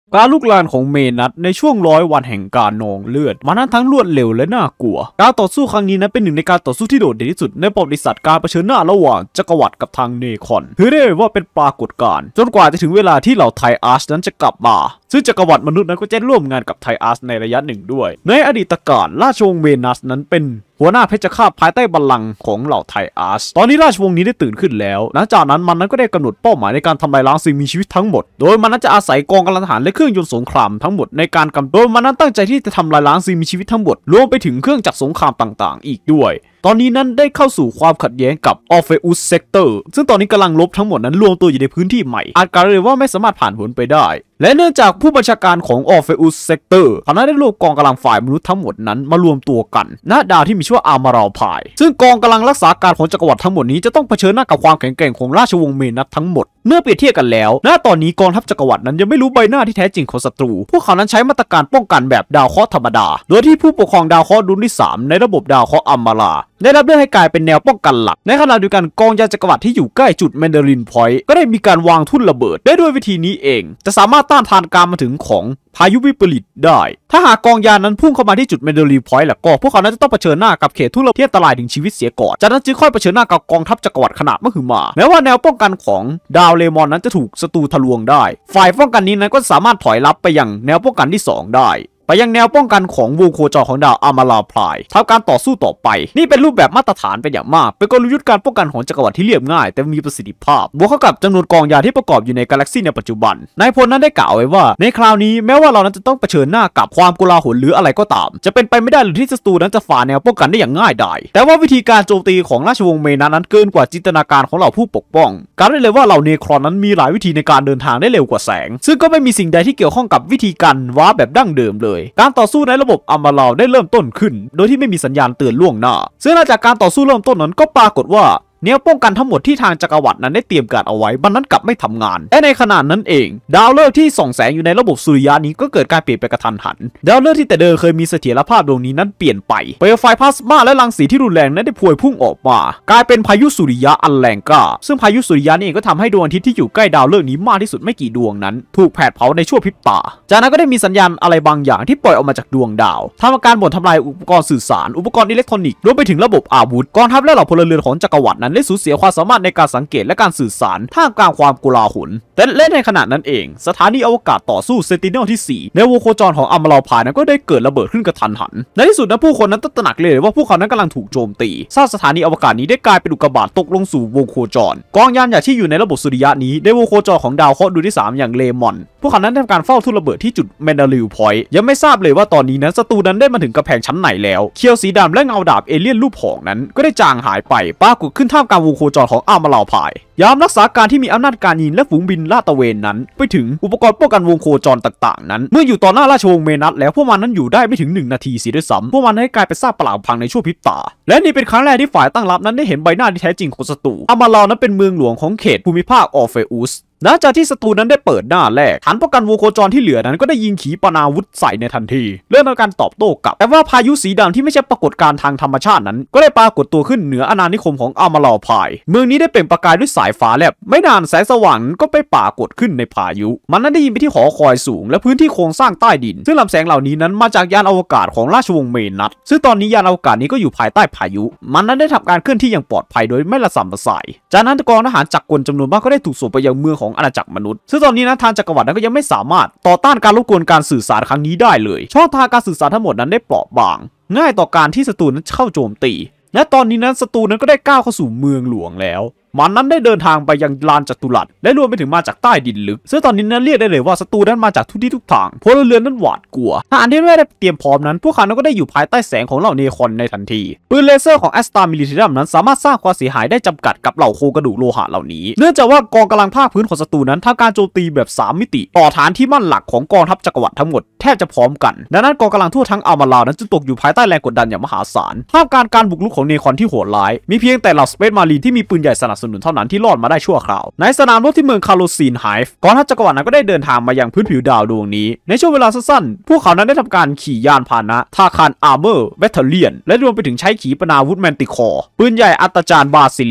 การลุกลามของเมนัสในช่วง100 วันแห่งการนองเลือดมันนั้นทั้งรวดเร็วและน่ากลัวการต่อสู้ครั้งนี้นั้นเป็นหนึ่งในการต่อสู้ที่โดดเด่นที่สุดในประวัติศาสตร์การเผชิญหน้าระหว่างจักรวรรดิกับทางเนคอนถือได้ว่าเป็นปรากฏการณ์จนกว่าจะถึงเวลาที่เหล่าไทอาร์ชนั้นจะกลับมาซึ่งจักรวรรดิมนุษย์นั้นก็จะร่วมงานกับไทอาร์ชในระยะหนึ่งด้วยในอดีตการราชวงศ์เมนัสนั้นเป็นหัวหน้าเพชฌฆาตภายใต้บัลลังก์ของเหล่าไทอาร์ชตอนนี้ราชวงศ์นี้ได้ตื่นขึ้นแล้วหลังจากนั้นมันก็ได้กำหนดเป้าหมายในการทำลายล้างสิ่งมีชีวิตทั้งหมดโดยมันนั้นจะอาศัยกองกำลังทหารและเครื่องยนต์สงครามทั้งหมดในการกำโดยมันนั้นตั้งใจที่จะทำลายล้างสิ่งมีชีวิตทั้งหมดรวมไปถึงเครื่องจักรสงครามต่างๆอีกด้วยตอนนี้นั้นได้เข้าสู่ความขัดแย้งกับออร์เฟอุสเซกเตอร์ซึ่งตอนนี้กำลังลบทั้งหมดนั้นรวมตัวอยู่ในพื้นที่ใหม่อาจกล่าวเลยว่าไม่สามารถผ่านผลไปได้และเนื่องจากผู้บัญชาการของออร์เฟอุสเซกเตอร์เขาได้รวบกองกำลังฝ่ายมนุษย์ทั้งหมดนั้นมารวมตัวกันณดาวที่มีชื่อว่าอาร์มาราลพายซึ่งกองกำลังรักษาการของจักรวรรดิทั้งหมดนี้จะต้องเผชิญหน้ากับความแข็งแกร่งของราชวงศ์เมนัสทั้งหมดเมื่อเปรียบเทียบกันแล้วณตอนนี้กองทัพจักรวรรดินั้นยังไม่รู้ใบหน้าที่แท้จริงของศัตรูพวกเขานั้นใช้มาตรการป้องกันแบบดาวเคราะห์ธรรมดาโดยที่ผู้ปกครองดาวเคราะห์ดวงที่3ในระบบดาวเคราะห์อัมมาราได้รับเลือกให้กลายเป็นแนวป้องกันหลักในขณะเดียวกันกองยานจักรวรรดิที่อยู่ใกล้จุดแมนดารินพอยต์ก็ได้มีการวางทุ่นระเบิดได้ด้วยวิธีนี้เองจะสามารถต้านทานการมาถึงของพายุวิปริตได้ถ้าหากกองยานนั้นพุ่งเข้ามาที่จุดแมนดารินพอยต์แล้วก็พวกเขานั้นจะต้องเผชิญหน้ากับเขตทุ่นระเบิดที่อันตรายถึงชีวิตเสียก่อนจากนั้นจึงค่อยเผชิญหน้ากับกองทัพจักรวรรดิขนาดมหึมาแม้ว่าแนวป้องกันของดาวเลมอนนั้นจะถูกศัตรูทะลวงได้ฝ่ายป้องกันนี้นั้นก็สามารถถอยลับไปยังแนวป้องกันที่2ได้ไปยังแนวป้องกันของวงโคจรของดาวอาร์มาราพลายทำการต่อสู้ต่อไปนี่เป็นรูปแบบมาตรฐานเป็นอย่างมากเป็นกลยุทธ์การป้องกันของจักรวรรดิที่เรียบง่ายแต่มีประสิทธิภาพบวกเข้ากับจำนวนกองยานที่ประกอบอยู่ในกาแล็กซี่ในปัจจุบันนายพลนั้นได้กล่าวไว้ว่าในคราวนี้แม้ว่าเรานั้นจะต้องเผชิญหน้ากับความโกลาหลหรืออะไรก็ตามจะเป็นไปไม่ได้หรือที่ศัตรูนั้นจะฝ่าแนวป้องกันได้อย่างง่ายดายแต่ว่าวิธีการโจมตีของราชวงศ์เมนัสนั้นเกินกว่าจินตนาการของเหล่าผู้ปกป้องการได้เลยว่าเหล่าเนครอนนั้นมีหลายวิธีในการเดินทางได้เร็วกว่าแสงซึ่งก็ไม่มีสิ่งใดที่เกี่ยวข้องกับวิธีการว้าแบบดั้งเดิมเลยการต่อสู้ในระบบอัมมาราได้เริ่มต้นขึ้นโดยที่ไม่มีสัญญาณเตือนล่วงหน้าซึ่งหลังจากการต่อสู้เริ่มต้นนั้นก็ปรากฏว่าแนวป้องกันทั้งหมดที่ทางจักรวรรดินั้นได้เตรียมการเอาไว้มันนั้นกลับไม่ทำงานและในขณะนั้นเองดาวฤกษ์ที่ส่องแสงอยู่ในระบบสุริยะนี้ก็เกิดการเปลี่ยนไปกระทันหันดาวฤกษ์ที่แต่เดิมเคยมีเสถียรภาพดวงนี้นั้นเปลี่ยนไปเปลวไฟพลาสมาและรังสีที่รุนแรงนั้นได้พวยพุ่งออกมากลายเป็นพายุสุริยะอันแรงกล้าซึ่งพายุสุริยะนี่เองก็ทำให้ดวงอาทิตย์ที่อยู่ใกล้ดาวฤกษ์นี้มากที่สุดไม่กี่ดวงนั้นถูกแผดเผาในชั่วพริบตาจากนั้นก็ได้มีสัญญาณอะไรบางอย่างที่ปล่อยออกมาจากดวงดาวทำการบ่นทำลายอุปกรณ์สื่อสารอุปกรณ์อิเล็กทรอนิกส์รวมไปถึงระบบอาวุธกองทัพและเหล่าพลเรือนของจักรวรรดินั้นได้สูญเสียความสามารถในการสังเกตและการสื่อสารท่ามกลางความโกลาหลแต่และในขณะนั้นเองสถานีอวกาศต่อสู้เซนติเนลที่4ในวงโคจรของอัมมาราพายนั้นก็ได้เกิดระเบิดขึ้นกระทันหันในที่สุดนั้นผู้คนนั้นตระหนักเลยว่าพวกเขานั้นกำลังถูกโจมตีสร้างสถานีอวกาศนี้ได้กลายเป็นอุกกาบาตตกลงสู่วงโคจรกองยานใหญ่ที่อยู่ในระบบสุริยะนี้ในวงโคจรของดาวเคราะห์ดวงที่3อย่างเลมอนพวกเขานั้นทำการเฝ้าทุ่นระเบิดที่จุดแมนดาริลพอยต์ยังไม่ทราบเลยว่าตอนนี้นั้นศัตรูนั้นได้มาถึงกำแพงชั้นไหนแล้วเคียวสีดำและเงาดาบเอเลี่ยนรูปหอกนั้นก็ได้จางหายไปปรากฏขึ้นท่ามกลางวงโคจรของอัมมาราพายยามรักษาการที่มีอำนาจการยิงและฝูงบินลาดตระเวนนั้นไปถึงอุปกรณ์ป้องกันวงโคจรต่างๆนั้นเมื่ออยู่ต่อหน้าราชวงศ์เมนัสแล้วพวกมันนั้นอยู่ได้ไม่ถึง1 นาทีเสียด้วยซ้ำพวกมันได้กลายเป็นซากปรักพังในชั่วพริบตาและนี่เป็นครั้งแรกที่ฝ่ายตั้งรับนั้นได้เห็นใบหน้าที่แท้จริงของศัตรูอัมมารานั้นเป็นเมืองหลวงของเขตภูมิภาคออร์เฟอุสหลังจากที่ศัตรูนั้นได้เปิดหน้าแรกฐานป้องกันวงโคจรที่เหลือนั้นก็ได้ยิงขีปนาวุธใส่ในทันทีเริ่มการตอบโต้กลับแต่ว่าพายุสีดำที่ไม่ใช่ปรากฏการณ์ทางธรรมชาตินั้นก็ได้ปรากฏตัวขึ้นเหนืออาณานิคมของอัมมาราพายเมืองนี้ได้เปล่งประกายด้วยสายฟ้าแลบไม่นานแสงสว่างก็ไปปรากฏขึ้นในพายุมันนั้นได้ยิงไปที่หอคอยสูงและพื้นที่โครงสร้างใต้ดินซึ่งลำแสงเหล่านี้นั้นมาจากยานอวกาศของราชวงศ์เมนัสซึ่งตอนนี้ยานอวกาศนี้ก็อยู่ภายใต้พายุมันนั้นได้ทำการเคลื่อนที่อย่างปลอดภัยโดยไม่ระส่ำระสายจากนั้นกองทหารจักรกลจำนวนมากก็ได้ถูกส่งไปยังเมืองของอาณาจักรมนุษย์ซึ่งตอนนี้นะทางจักรวรรดินั้นก็ยังไม่สามารถต่อต้านการรบกวนการสื่อสารครั้งนี้ได้เลยช่องทางการสื่อสารทั้งหมดนั้นได้เปราะบางง่ายต่อการที่ศัตรูนั้นเข้าโจมตีและตอนนี้นั้นศัตรูนั้นก็ได้ก้าวเข้าสู่เมืองหลวงแล้วมันนั้นได้เดินทางไปยังลานจัตุรัสและรวมไปถึงมาจากใต้ดินลึกซึ่งตอนนี้นั้นเรียกได้เลยว่าศัตรูนั้นมาจากทุกที่ทุกทางพลเรือนนั้นหวาดกลัวทหารที่ไม่ได้เตรียมพร้อมนั้นพวกเขาก็ได้อยู่ภายใต้แสงของเหล่าเนคอนในทันทีปืนเลเซอร์ของแอสตามิลิเทียมนั้นสามารถสร้างความเสียหายได้จำกัดกับเหล่าโครงกระดูกโลหะเหล่านี้เนื่องจากว่ากองกำลังภาคพื้นของศัตรูนั้นทำการโจมตีแบบ3 มิติต่อฐานที่มั่นหลักของกองทัพจักรวรรดิทั้งหมดแทบจะพร้อมกันดังนั้นกองกำลังทั่วทั้งอัลมารานั้นจึงตกอยู่ภายใต้แรงกดดันอย่างมหาศาลท่ามกลางการบุกรุกของเนคอนที่โหดร้ายมีเพียงแต่เหล่าสเปซมารีนที่มีปืนใหญ่สนับสนุนเท่านั้นที่รอดมาได้ชั่วคราวในสนามรบที่เมืองคาโลซีนไฮฟ์กองทัพจักรวรรดินั้นก็ได้เดินทางมายังพื้นผิวดาวดวงนี้ในช่วงเวลาสั้นๆพวกเขานั้นได้ทำการขี่ยานพาหนะทาคารอาร์เมอร์แบตเทอเลียนและรวมไปถึงใช้ขีปนาวุธแมนติคอร์ปืนใหญ่อัตจารบาซิลิกส์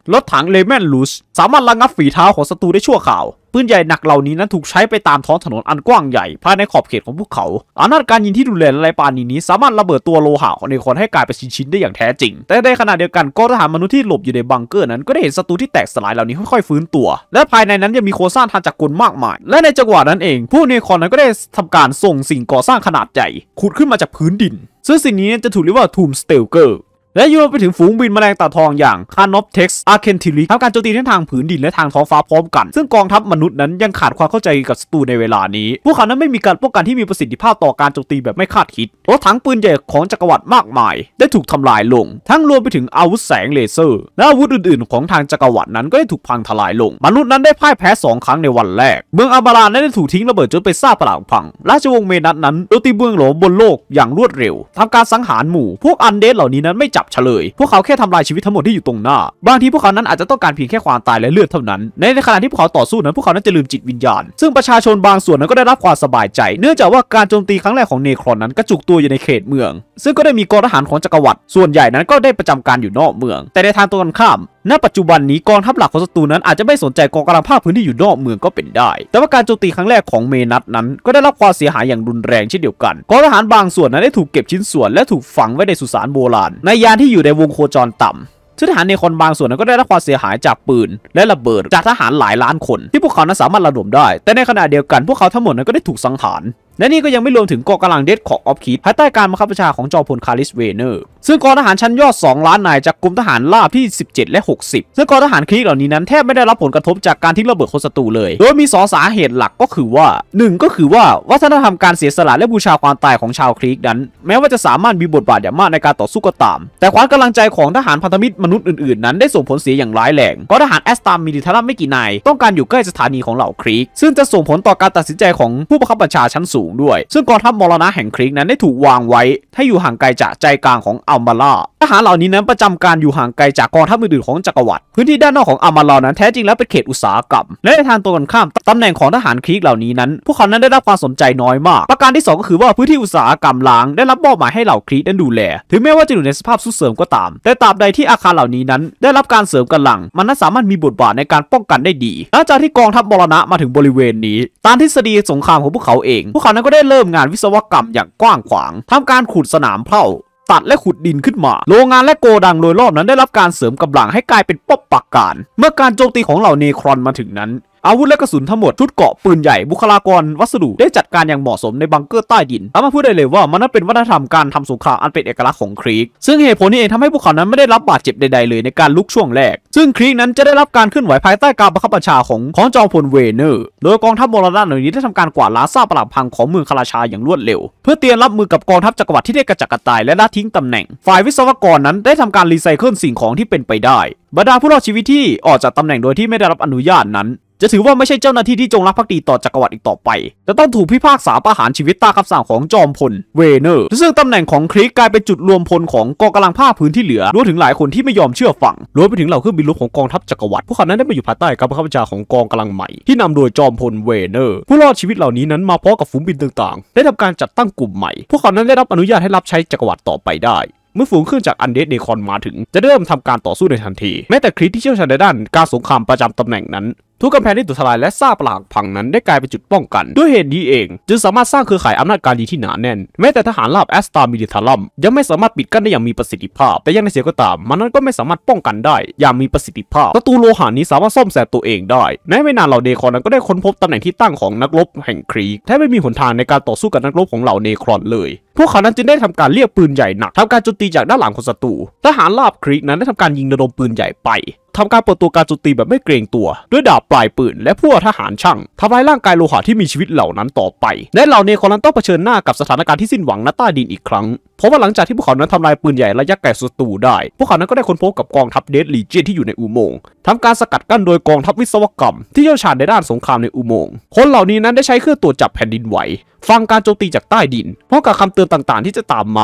รถถังเลแมนลูสสามารถระงับฝีเท้าของศัตรูได้ชั่วคราวปืนใหญ่หนักเหล่านี้นั้นถูกใช้ไปตามท้องถนนอันกว้างใหญ่ภายในขอบเขตของพวกเขาอำนาจการยิงที่รุนแรงและปราณีนี้สามารถระเบิดตัวโลหะของเนคอนให้กลายเป็นชิ้นๆได้อย่างแท้จริงแต่ในขณะเดียวกันกองทหารมนุษย์ที่หลบอยู่ในบังเกอร์นั้นก็ได้เห็นศัตรูที่แตกสลายเหล่านี้ค่อยๆฟื้นตัวและภายในนั้นยังมีโครงสร้างทางจักรกลมากมายและในจังหวะนั้นเองผู้เนคอนนั้นก็ได้ทำการส่งสิ่งก่อสร้างขนาดใหญ่ขุดขึ้นมาจากพื้นดินซึ่งสิ่งนี้จะถูกเรียกว่าทูมสเตลเกอร์และรวมไปถึงฝูงบินแมลงตาทองอย่างคานอฟเท็กซ์อาร์เคนทิลิกทำการโจมตีทั้งทางผืนดินและทางท้องฟ้าพร้อมกันซึ่งกองทัพมนุษย์นั้นยังขาดความเข้าใจกับศัตรูในเวลานี้พวกเขานั้นไม่มีการป้องกันที่มีประสิทธิภาพต่อการโจมตีแบบไม่คาดคิดรถถังปืนใหญ่ของจักรวรรดิมากมายได้ถูกทำลายลงทั้งรวมไปถึงอาวุธแสงเลเซอร์และอาวุธอื่นๆของทางจักรวรรดินั้นก็ได้ถูกพังทลายลงมนุษย์นั้นได้พ่ายแพ้2 ครั้งในวันแรกเมืองอาบารานั้นได้ถูกทิ้งระเบิดจนเป็นซากปรักพังราชวงศ์เมนัสนั้นโจมตีเมืองหลวงบนโลกอย่างรวดเร็วทำการสังหารหมู่พวกอันเดดเหล่านี้นั้นไม่จับเฉลยพวกเขาแค่ทำลายชีวิตทั้งหมดที่อยู่ตรงหน้าบางทีพวกเขานั้นอาจจะต้องการเพียงแค่ความตายและเลือดเท่านั้นในขณะที่พวกเขาต่อสู้นั้นพวกเขานั้นจะลืมจิตวิญญาณซึ่งประชาชนบางส่วนนั้นก็ได้รับความสบายใจเนื่องจากว่าการโจมตีครั้งแรกของเนครอนนั้นกระจุกตัวอยู่ในเขตเมืองซึ่งก็ได้มีกองทหารของจักรวรรดิส่วนใหญ่นั้นก็ได้ประจำการอยู่นอกเมืองแต่ในทางตรงกันข้ามณปัจจุบันนี้กองทัพหลักของศัตรูนั้นอาจจะไม่สนใจกองกำลังภาคพื้นที่อยู่นอกเมืองก็เป็นได้แต่ว่าการโจมตีครั้งแรกของเมนัสนั้นก็ได้รับความเสียหายอย่างรุนแรงเช่นเดียวกันกองทหารบางส่วนนั้นได้ถูกเก็บชิ้นส่วนและถูกฝังไว้ในสุสานโบราณในยานที่อยู่ในวงโคจรต่ำซึ่งทหารเนคอนบางส่วนนั้นก็ได้รับความเสียหายจากปืนและระเบิดจากทหารหลายล้านคนที่พวกเขานั้นสามารถระดมได้แต่ในขณะเดียวกันพวกเขาทั้งหมดนั้นก็ได้ถูกสังหารและนี่ก็ยังไม่รวมถึงกองกำลังเดดของออฟคิดภายใต้การบังคับบัญชาของจอมพลคาริสเวเนอร์ซึ่งกองทหารชั้นยอด2 ล้านนายจากกรมทหารราบที่17และ60ซึ่งกองทหารคลีกเหล่านี้นั้นแทบไม่ได้รับผลกระทบจากการทิ้งระเบิดของศัตรูเลยโดยมี2 สาเหตุหลักก็คือว่า1ก็คือว่าวัฒนธรรมการเสียสละและบูชาความตายของชาวคลีกนั้นแม้ว่าจะสามารถมีบทบาทอย่างมากในการต่อสู้ก็ตามแต่ความกำลังใจของทหารพันธมิตรมนุษย์อื่นๆนั้นได้ส่งผลเสียอย่างร้ายแรงกองทหารแอสตามิลิทารัมไม่กี่นายต้องการอยู่ใกล้สถานีของเหล่าคลีกซึ่งจะส่งผลต่อการตัดสินใจของผู้บังคับบัญชาชั้นสูงด้วยซึ่งกองทัพมรณะแห่งคลีกนั้นได้ถูกวางไว้ให้อยู่ห่างไกลจากใจกลางของอัลมาล่าทหารเหล่านี้นั้นประจำการอยู่ห่างไกลจากกองทัพอื่นๆของจักรวรรดิพื้นที่ด้านนอกของอัลมาล่านั้นแท้จริงแล้วเป็นเขตอุตสาหกรรมและในทางตรงกันข้ามตำแหน่งของทหารคลีกเหล่านี้นั้นพวกเขานั้นได้รับความสนใจน้อยมากประการที่2ก็คือว่าพื้นที่อุตสาหกรรมล้างได้รับมอบหมายให้เหล่าคลีกนั้นดูแลถึงแม้ว่าจะอยู่ในสภาพทรุดโทรมก็ตามแต่ตราบใดที่อาคารเหล่านี้นั้นได้รับการเสริมกำลังมันนั้นสามารถมีบทบาทในการป้องกันได้ดีหลังจากที่กองทัพมรณะมาถึงบริเวณนี้ตามทฤษฎีสงครามของพวกเขาเองพวกเขานั้นก็ได้เริ่มงานวิศวกรรมอย่างกว้างขวางทำการขุดสนามเผาตัดและขุดดินขึ้นมาโรงงานและโกดังโดยรอบนั้นได้รับการเสริมกำลังให้กลายเป็นป้อมปราการเมื่อการโจมตีของเหล่าเนครอนมาถึงนั้นอาวุธและกระสุนทั้งหมดชุดเกราะปืนใหญ่บุคลากรวัสดุได้จัดการอย่างเหมาะสมในบังเกอร์ใต้ดินสามารถพูดได้เลยว่ามันนั้นเป็นวัฒนธรรมการทำสงครามอันเป็นเอกลักษณ์ของคลีกซึ่งเหตุผลนี้เองทำให้พวกเขานั้นไม่ได้รับบาดเจ็บใดๆเลยในการลุกช่วงแรกซึ่งคลีกนั้นจะได้รับการเคลื่อนไหวภายใต้การบังคับบัญชาของจอมพลเวเนอร์โดยกองทัพมรณะเหล่านี้ได้ทำการกวาดล้างซากปรักพังของเมืองคาราชาอย่างรวดเร็วเพื่อเตรียมรับมือกับกองทัพจักรวรรดิที่ได้กระจัดกระจายและละทิ้งตำแหน่งฝ่ายวิศวกรนั้นได้ทำการรีไซเคิลสิ่งของที่เป็นไปได้บรรดาผู้รอดชีวิตที่ออกจากตำแหน่งโดยที่ไม่ได้รับอนุญาตนั้นจะถือว่าไม่ใช่เจ้าหน้าที่ที่จงรักภักดีต่อจักรวรรดิอีกต่อไปจะต้องถูกพิพากษาประหารชีวิตตามคำสั่งของจอมพลเวเนอร์ซึ่งตำแหน่งของคลีกกลายเป็นจุดรวมพลของกองกำลังภาคพื้นที่เหลือรวมถึงหลายคนที่ไม่ยอมเชื่อฟังรวมไปถึงเหล่าเครื่องบินรบของกองทัพจักรวรรดิพวกเขานั้นได้มาอยู่ภายใต้การบังคับบัญชาของกองกำลังใหม่ที่นำโดยจอมพลเวเนอร์ผู้รอดชีวิตเหล่านี้นั้นมาพร้อมกับฝูงบินต่างๆได้ทำการจัดตั้งกลุ่มใหม่พวกเขานั้นได้รับอนุญาตให้รับใช้จักรวรรดิต่อไปได้เมื่อฝูงขึ้นจากอันเดดเนคอนมาถึงจะเริ่มทำการต่อสู้ในทันทีแม้แต่คลีกที่เชี่ยวชาญในด้านการสงครามประจำตำแหน่งนั้นทุกกำแพงที่ถูกทลายและซากปรักพังนั้นได้กลายเป็นจุดป้องกันด้วยเหตุนี้เองจึงสามารถสร้างเครือข่ายอำนาจการดีที่หนาแน่นแม้แต่ทหารราบแอสตามิลิทารัมยังไม่สามารถปิดกั้นได้อย่างมีประสิทธิภาพแต่ยังในเสียก็ตามมันนั้นก็ไม่สามารถป้องกันได้อย่างมีประสิทธิภาพศัตรูโลหะนี้สามารถซ่อมแซมตัวเองได้แม้ไม่นานเหล่าเนครอนนั้นก็ได้ค้นพบตำแหน่งที่ตั้งของนักรบแห่งคลีกแทบไม่มีหนทางในการต่อสู้กับนักรบของเหล่าเนครอนเลยพวกเขานั้นจึงได้ทำการเรียกปืนใหญ่หนักทำการโจมตีจากด้านหลังของศัตรูทหารราบคลีกนั้นได้ทำการยิงระดมปืนใหญ่ไปทำการเปิดตัวการโจมตีแบบไม่เกรงตัวด้วยดาบปลายปืนและพวกทหารช่างทำลายร่างกายโลหะที่มีชีวิตเหล่านั้นต่อไปและเหล่าเนครอนต้องเผชิญหน้ากับสถานการณ์ที่สิ้นหวังณใต้ดินอีกครั้งเพราะว่าหลังจากที่พวกเขานั้นทำลายปืนใหญ่ระยะไกลศัตรูได้พวกเขานั้นก็ได้ค้นพบกับกองทัพเดดลีเจียนที่อยู่ในอุโมงค์ทำการสกัดกั้นโดยกองทัพวิศวกรรมที่เชี่ยวชาญในด้านสงครามในอุโมงค์คนเหล่านี้นั้นได้ใช้เครื่องตรวจจับแผ่นดินไหวฟังการโจมตีจากใต้ดินพร้อมกับคำเตือนต่างๆที่จะตามมาพ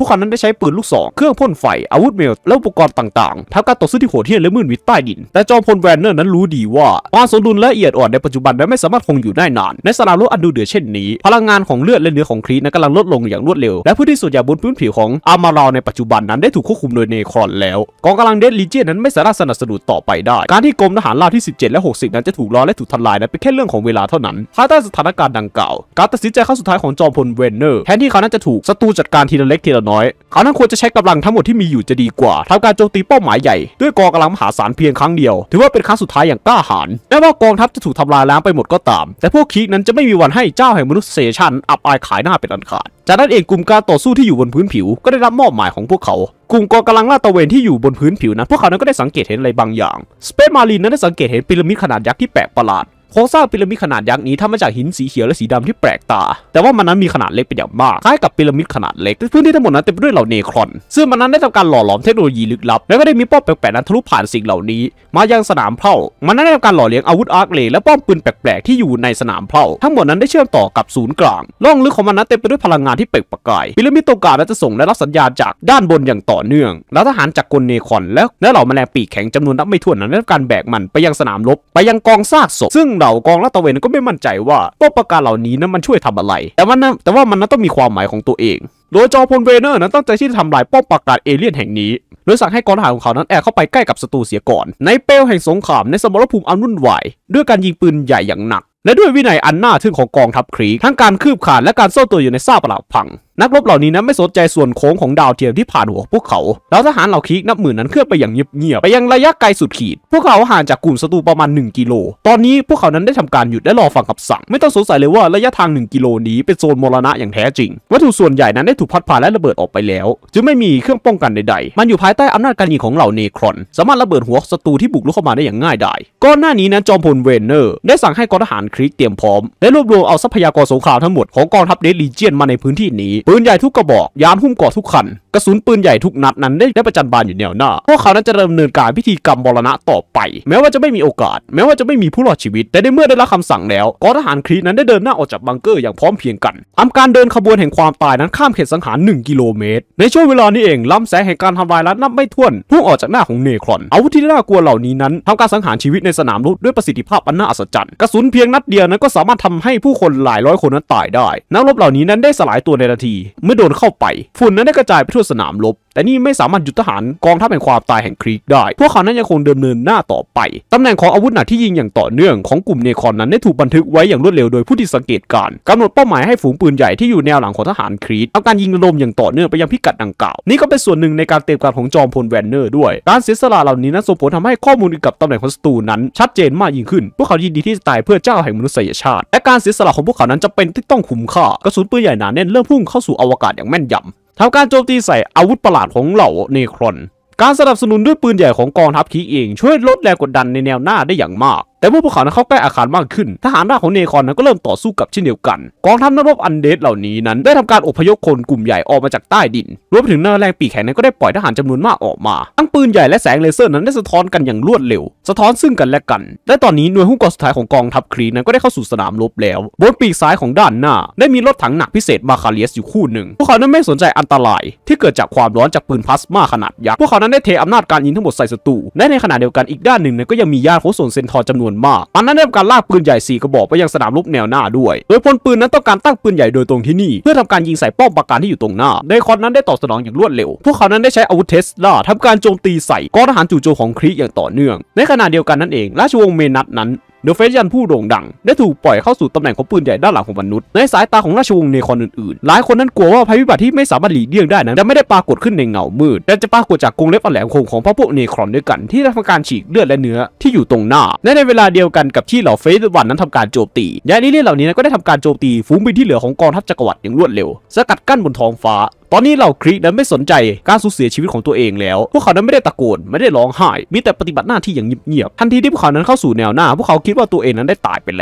พวกเขานั้นได้ใช้ปืนลูกศรเครื่องพ่นไฟอาวุธเมลและอุปกรณ์ต่างๆทำการต่อสู้ที่โหดเหี้ยมและมืดมิดใต้ดินแต่จอมพลแวนเนอร์นั้นรู้ดีว่าความสมดุลละเอียดอ่อนในปัจจุบันนั้นไม่สามารถคงอยู่ได้นานในสนามรบอันดุเดือดเช่นนี้พลังงานของเลือดและเนื้อของครีนั้นกำลังลดลงอย่างรวดเร็วและพื้นที่ส่วนใหญ่บนพื้นผิวของอาร์มาราในปัจจุบันนั้นได้ถูกควบคุมโดยเนครอนแล้วกองกำลังเดดลีเจียนนั้นไม่สามารถสนับสนุนต่อไปได้การที่กรมทหารราบที่17และ60นั้นจะถูกล้อและถูกทำลายนั้นเป็นแค่เรื่องของเวลาเท่านั้นภายใต้สถานการณ์ดังกล่าวการตัดสินใจครั้งสุดท้ายของจอมพลเวนเนอร์แทนที่เขานั้นจะถูกศัตรูจัดการทีละเล็กทีละน้อยเขานั้นควรจะใช้กำลังทั้งหมดที่มีอยู่จะดีกว่าทำการโจมตีเป้าหมายใหญ่ด้วยกองกำลังมหาศาลเพียงครั้งเดียวถือว่าเป็นครั้งสุดท้ายอย่างกล้าหาญแม้ว่ากองทัพจะถูกทำลายล้างไปหมดก็ตามแต่พวกคีกนั้นจะไม่มีวันให้เจ้าแห่งมนุษยชาติอับอายขายหน้าเป็นอันขาดจากนั้นเองกลุ่มการต่อสู้ที่อยู่บนพื้นผิวก็ได้รับมอบหมายของพวกเขากลุ่มกองกำลังลาดตระเวนที่อยู่บนพื้นผิวนั้นพวกเขานั้นก็ได้สังเกตเห็นอะไรบางอย่างสเปซมารีนนั้นได้สังเกตเห็นพีระมิดขนาดยักษ์ที่แปลกประหลาดโครงสร้างพีระมิดขนาดยักษ์นี้ทำมาจากหินสีเขียวและสีดำที่แปลกตาแต่ว่ามันนั้นมีขนาดเล็กเป็นอย่างมากคล้ายกับพีระมิดขนาดเล็กพื้นที่ทั้งหมดนั้นเต็มไปด้วยเหล่าเนครอนซึ่งมันนั้นได้ทำการหล่อหลอมเทคโนโลยีลึกลับและก็ได้มีป้อมแปลกๆนั้นทะลุผ่านสิ่งเหล่านี้มายังสนามเผ่ามันนั้นได้ทำการหล่อเลี้ยงอาวุธอาร์คเลย์และป้อมปืนแปลกๆที่อยู่ในสนามเผ่าทั้งหมดนั้นได้เชื่อมต่อกับศูนย์กลางล่องลึกของมันนั้นเต็มไปด้วยพลังงานที่เปล่งประกายพีระมิดตรงกลางนั้นจะส่งและรับสัญญาณจากด้านบนอย่างต่อเนื่องแล้วทหารจากกลเนครอนและเหล่าแมลงปีกแข็งจำนวนนับไม่ถ้วนนั้นได้ทำการแบกมันไปยังสนามรบไปยังกองซากศพซึ่งเหล่ากองลาดตระเวนก็ไม่มั่นใจว่าป้อมปราการเหล่านี้นั้นมันช่วยทำอะไรแต่ว่ามันนั้นต้องมีความหมายของตัวเองโดยจอมพลเวเนอร์นั้นตั้งใจที่จะทำลายป้อมปราการเอเลี่ยนแห่งนี้โดยสั่งให้กองทหารของเขานั้นแอบเข้าไปใกล้กับศัตรูเสียก่อนในเปลวแห่งสงครามในสมรภูมิอันวุ่นวายด้วยการยิงปืนใหญ่อย่างหนักและด้วยวินัยอันน่าทึ่งของกองทัพครีกทั้งการคืบคลานและการซ่อนตัวอยู่ในซากปรักพังนักรบเหล่านี้นั้นไม่สนใจส่วนโค้งของดาวเทียมที่ผ่านหัวพวกเขาแล้วทหารเหล่าคีกนับหมื่นนั้นเคลื่อนไปอย่างเงียบๆไปยังระยะไกลสุดขีดพวกเขาห่างจากกลุ่มศัตรูประมาณ1กิโลตอนนี้พวกเขานั้นได้ทำการหยุดและรอฟังคำสั่งไม่ต้องสงสัยเลยว่าระยะทาง1กิโลนี้เป็นโซนมรณะอย่างแท้จริงวัตถุส่วนใหญ่นั้นได้ถูกพัดพาและระเบิดออกไปแล้วจึงไม่มีเครื่องป้องกันใดๆมันอยู่ภายใต้อำนาจการยิงของเหล่าเนครอนสามารถระเบิดหัวศัตรูที่บุกรุกเข้ามาได้อย่างง่ายดายก่อนหน้านี้นั้นจอมพลเวนเนอร์ได้สั่งให้กองทหารครีกเตรียมพร้อมและรวบรวมเอาทรัพยากรสงครามทั้งหมดของกองทัพเดดลีเจียนมาในพื้นที่นี้ปืนใหญ่ทุกกระบอกยานหุ้มเกราะทุกคันกระสุนปืนใหญ่ทุกนัดนั้นได้ประจันบานอยู่แนวหน้าพวกเขานั้นจะดำเนินการพิธีกรรมมรณะต่อไปแม้ว่าจะไม่มีโอกาสแม้ว่าจะไม่มีผู้รอดชีวิตแต่ในเมื่อได้รับคำสั่งแล้วกองทหารครีกนั้นได้เดินหน้าออกจากบังเกอร์อย่างพร้อมเพรียงกันทำการเดินขบวนแห่งความตายนั้นข้ามเขตสังหาร1กิโลเมตรในช่วงเวลานี้เองลำแสงแห่งการทำลายล้างนับไม่ถ้วนพุ่งออกจากหน้าของเนครอนอาวุธที่น่ากลัวเหล่านี้นั้นทำการสังหารชีวิตในสนามรบด้วยประสิทธิภาพอันน่าอัศจรรย์กระสุนเพียงนัดเดียวนั้นก็สามารถทำให้ผู้คนหลายร้อยคนนั้นตายได้นักรบเหล่านี้นั้นได้สลายตัวในนาทีเมื่อโดนเข้าไปฝุ่นนั้นได้กระจายไปทั่วสนามรบแต่นี่ไม่สามารถหยุดทหารกองทัพแห่งความตายแห่งครีกได้พวกเขานั้นยังคงดำเนินหน้าต่อไปตำแหน่งของอาวุธหนักที่ยิงอย่างต่อเนื่องของกลุ่มเนครอนนั้นได้ถูกบันทึกไว้อย่างรวดเร็วโดยผู้ที่สังเกตการกำหนดเป้าหมายให้ฝูงปืนใหญ่ที่อยู่แนวหลังของทหารครีกทำการยิงระดมอย่างต่อเนื่องไปยังพิกัดดังกล่าวนี่ก็เป็นส่วนหนึ่งในการเตรียมการของจอมพลแวนเนอร์ด้วยการเสียสละเหล่านี้นั้นส่งผลทำให้ข้อมูลเกี่ยวกับตำแหน่งของศัตรูนั้นชัดเจนมากยิ่งขึ้นพวกเขายินดีที่จะตายเพื่อเจ้าแห่งมนุษยชาติและการเสียสละของพวกเขานั้นจะเป็นที่ต้องคุ้มค่ากระสุนปืนใหญ่หนาแน่นเริ่มพุ่งเข้าสู่อวกาศอย่างแม่นยำทำการโจมตีใส่อาวุธประหลาดของเหล่าเนครอนการสนับสนุนด้วยปืนใหญ่ของกองทัพคีกเองช่วยลดแรงกดดันในแนวหน้าได้อย่างมากแต่เมื่อพวกเขานั้นเข้าใกล้อาคารมากขึ้นทหารราบของเนครอนนั้นก็เริ่มต่อสู้กับเช่นเดียวกันกองทัพนักรบอันเดดเหล่านี้นั้นได้ทำการอพยพคนกลุ่มใหญ่ออกมาจากใต้ดินรวมถึงแนวแรงปีกแข็งนั้นก็ได้ปล่อยทหารจำนวนมากออกมาทั้งปืนใหญ่และแสงเลเซอร์นั้นได้สะท้อนกันอย่างรวดเร็วสะท้อนซึ่งกันและกันและตอนนี้หน่วยหุ้มเกราะสุดท้ายของกองทัพครีกนั้นก็ได้เข้าสู่สนามรบแล้วบนปีกซ้ายของด้านหน้าได้มีรถถังหนักพิเศษมาคาเลียสอยู่คู่หนึ่งพวกเขานั้นไม่สนใจอันตรายที่เกิดจากความร้อนจากปืนพลาสมาขนาดยักษ์พวกเขานั้นได้เทอำนาจการยิงทั้งหมดใส่ศัตรูและในขณะเดียวกันอีกด้านหนึ่งนั้นก็ยังมียานของส่วนเซนทอร์จำนวนมากมันนั้นได้การลากปืนใหญ่4กระบอกไปยังสนามรบแนวหน้าด้วยโดยพลปืนนั้นต้องการตั้งปืนใหญ่โดยตรงที่นี่เพื่อทำการยิงใส่ป้อมปราการที่อยู่ตรงหน้าเนครอนนั้นได้ตอบสนองอย่างรวดเร็วพวกเขานั้นได้ใช้อาวุธเทสลาทำการโจมตีใส่กองทหารจู่โจมของครีกอย่างต่อเนื่องในขณะเดียวกันนั่นเองราชวงศ์เมนัสนั้นเดอะเฟสยันผู้โด่งดังได้ถูกปล่อยเข้าสู่ตำแหน่งของปืนใหญ่ด้านหลังของมนุษย์ในสายตาของราชวงศ์เนครอนอื่นๆหลายคนนั้นกลัวว่าภัยพิบัติที่ไม่สามารถหลีกเลี่ยงได้นั้นจะไม่ได้ปรากฏขึ้นในเงามืดแต่จะปรากฏจากกรงเล็บอันแหลมคมของพวกเนครอนด้วยกันที่ทำการฉีกเลือดและเนื้อที่อยู่ตรงหน้าและในเวลาเดียวกันกับที่เหล่าเฟสวันนั้นทำการโจมตียานเอเลี่ยนเหล่านี้ก็ได้ทำการโจมตีฝูงบินที่เหลือของกองทัพจักรวรรดิอย่างรวดเร็วสกัดกั้นบนท้องฟ้าตอนนี้เหล่าครีกนั้นไม่สนใจการสูญเสียชีวิตของตัวเองแล้วพวกเขานั้นไม่ได้ตะโกนไม่ได้ร้องไห้มีแต่ปฏิบัติหน้าที่อย่างเงียบๆทันทีที่พวกเขานั้นเข้าสู่แนวหน้าพวกเขาคิดว่าตัวเองนั้นได้ตายไปแล้ว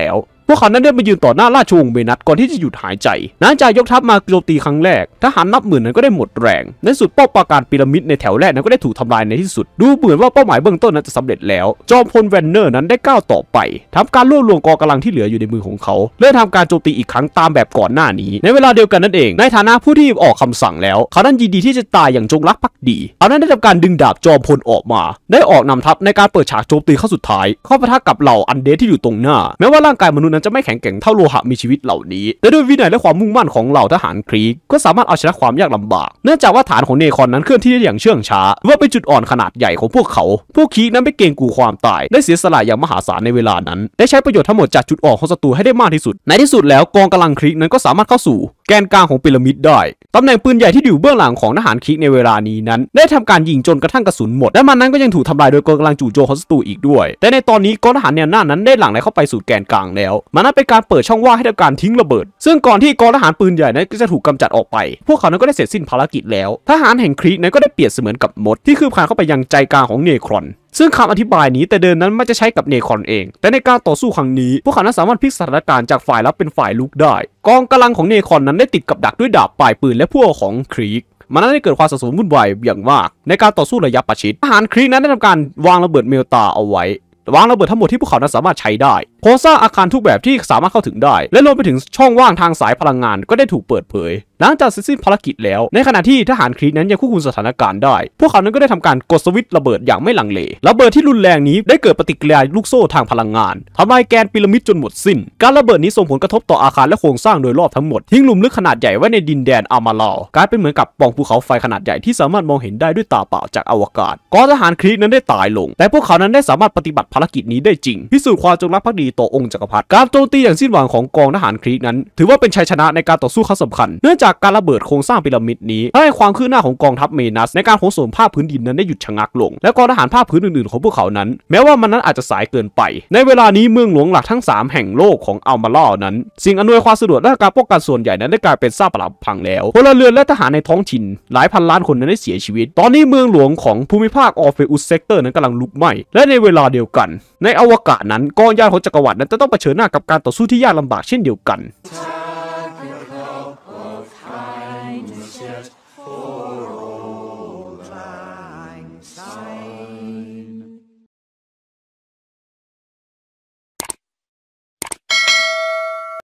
พวกเขานั้นได้มายืนต่อหน้าราชวงศ์เมนัสก่อนที่จะหยุดหายใจหลังจากยกทัพมาโจมตีครั้งแรกทหารนับหมื่นนั้นก็ได้หมดแรงในสุดป้อมปราการพีระมิดในแถวแรกนั้นก็ได้ถูกทำลายในที่สุดดูเหมือนว่าเป้าหมายเบื้องต้นนั้นจะสำเร็จแล้วจอมพลแวนเนอร์นั้นได้ก้าวต่อไปทำการรวบรวมกองกำลังที่เหลืออยู่ในมือของเขาเริ่มทำการโจมตีอีกครั้งตามแบบก่อนหน้านี้ในเวลาเดียวกันนั่นเองในฐานะผู้ที่ออกคำสั่งแล้วเขานั้นยินดีที่จะตายอย่างจงรักภักดีเขานั้นได้ทำการดึงดาบจอมพลออกมาได้ออกนำทัพในการเปิดฉากโจมตีครั้งสุดท้ายเข้าปะทะกับเหล่าอันเดที่อยู่ตรงหน้าแม้ว่าร่างกายมนุษย์นั้นจะไม่แข็งแกร่งเท่าโลหะมีชีวิตเหล่านี้แต่ด้วยวินัยและความมุ่งมั่นของเหล่าทหารครีกก็สามารถเอาชนะความยากลำบากเนื่องจากว่าฐานของเนคอนนั้นเคลื่อนที่ได้อย่างเชื่องช้าว่าเป็นจุดอ่อนขนาดใหญ่ของพวกเขาพวกครีกนั้นไม่เกรงกลัวความตายได้เสียสละอย่างมหาศาลในเวลานั้นได้ใช้ประโยชน์ทั้งหมดจากจุดอ่อนของศัตรูให้ได้มากที่สุดในที่สุดแล้วกองกำลังครีกนั้นก็สามารถเข้าสู่แกนกลางของพีระมิดได้ตำแหน่งปืนใหญ่ที่อยู่เบื้องหลังของทหารครีกในเวลานี้นั้นได้ทำการยิงจนกระทั่งกระสุนหมดและมันนั้นก็ยังถูกทำลายโดยกองกำลังจู่โจมของศัตรูอีกด้วยแต่ในตอนนี้กองทหารแนวหน้านั้นได้หลั่งไหลเข้าไปสู่แกนกลางแล้วมันนั้นเป็นการเปิดช่องว่างให้ทำการทิ้งระเบิดซึ่งก่อนที่กองทหารปืนใหญ่นั้นจะถูกกำจัดออกไปพวกเขานั้นก็ได้เสร็จสิ้นภารกิจแล้วทหารแห่งครีกนั้นก็ได้เปรียบเสมือนกับมดที่คืบคลานเข้าไปยังใจกลางของเนครอนซึ่งคำอธิบายนี้แต่เดิมนั้นไม่จะใช้กับเนคอนเองแต่ในการต่อสู้ครั้งนี้พวกเขานั้นสามารถพลิกสถานการณ์จากฝ่ายรับเป็นฝ่ายลุกได้กองกำลังของเนคอนนั้นได้ติดกับดักด้วยดาบปลายปืนและพวกของครีกมันนั้นได้เกิดความสับสนวุ่นวายอย่างมากในการต่อสู้ระยะประชิดทหารครีกนั้นได้ทำการวางระเบิดเมลตาเอาไว้วางระเบิดทั้งหมดที่พวกเขานั้นสามารถใช้ได้โครงสร้างอาคารทุกแบบที่สามารถเข้าถึงได้และรวมไปถึงช่องว่างทางสายพลังงานก็ได้ถูกเปิดเผยหลังจากเสร็จสิ้นภารกิจแล้วในขณะที่ทหารครีกนั้นยังควบคุมสถานการณ์ได้พวกเขานั้นก็ได้ทำการกดสวิตช์ระเบิดอย่างไม่ลังเลระเบิดที่รุนแรงนี้ได้เกิดปฏิกิริยาลูกโซ่ทางพลังงานทำลายแกนพีระมิดจนหมดสิ้นการระเบิดนี้ส่งผลกระทบต่ออาคารและโครงสร้างโดยรอบทั้งหมดทิ้งหลุมลึกขนาดใหญ่ไว้ในดินแดนอามาลาวกลายเป็นเหมือนกับปล่องภูเขาไฟขนาดใหญ่ที่สามารถมองเห็นได้ด้วยตาเปล่าจากอวกาศกองทหารครีกนั้นได้ตายลงแต่พวกเขานั้นได้สามารถปฏิบัติภารกิจนี้ได้จริงพิสูจน์ความจงรักภักดีต่อองค์จักรพรรดิการโจมตีอย่างสิ้นหวังของกองทหารครีกนั้นถือว่าเป็นชัยชนะในการต่อสู้ครั้งสำคัญเนื่องจากการระเบิดโครงสร้างพีระมิดนี้ทำให้ความคืบหน้าของกองทัพเมนัสในการขนส่งภาคพื้นดินนั้นได้หยุดชะงักลงและกองทหารภาคพื้นอื่นๆของพวกเขานั้นแม้ว่ามันนั้นอาจจะสายเกินไปในเวลานี้เมืองหลวงหลักทั้ง3แห่งโลกของอัลมาลานั้นสิ่งอำนวยความสะดวกและการป้องกันส่วนใหญ่นั้นได้กลายเป็นซากปรักพังแล้วพลเรือนและทหารในท้องถิ่นหลายพันล้านคนนั้นได้เสียชีวิตตอนนี้เมืองหลวงของภูมิภาคออร์เฟอุสเซกเตอร์นั้นกำลังลุกไหม้และในเวลาเดียวกันในอวกาศนั้นกองยานของจักรวรรดินั้นจะต้องเผชิญหน้ากับการต่อสู้ที่ยากลำบากเช่นเดียวกัน